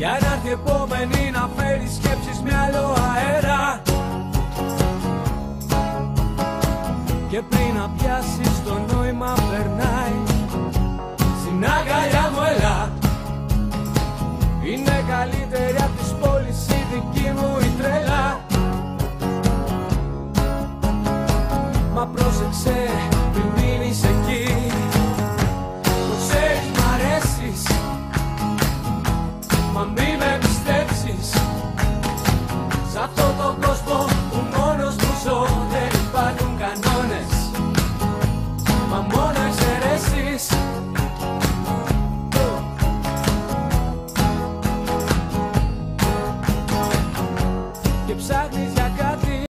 Για να έρθει επόμενη να φέρει σκέψεις με άλλο αέρα. Και πριν να πιάσεις το νόημα περνάει στην αγκαλιά μου έλα. Είναι καλύτερη απ' τις πόλεις η δική μου η τρέλα. Μα πρόσεξε πριν μείνεις εκεί. Το ξέρεις μ' αρέσεις, μα μη με πιστέψεις. Σ' αυτόν τον κόσμο που μόνος μου ζω δεν υπάρχουν κανόνες, μα μόνο εξαιρέσεις. Και ψάχνει